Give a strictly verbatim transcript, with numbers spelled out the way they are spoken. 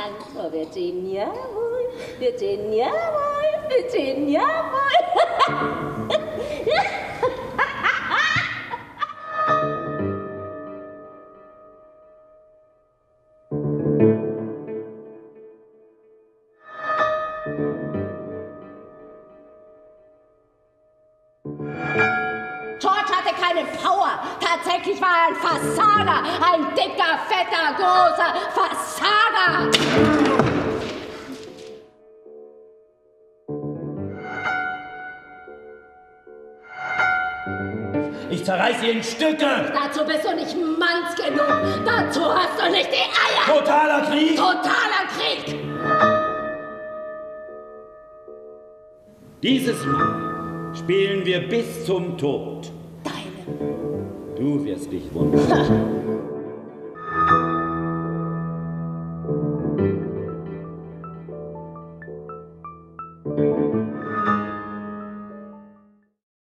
Angst vor Virginia wohl, Virginia wohl, Virginia wohl. Tatsächlich war er ein Versager, ein dicker, fetter, großer Versager. Ich zerreiß sie in Stücke. Dazu bist du nicht manns genug. Dazu hast du nicht die Eier. Totaler Krieg. Totaler Krieg. Dieses Mal spielen wir bis zum Tod. Deine. Du wirst dich wundern.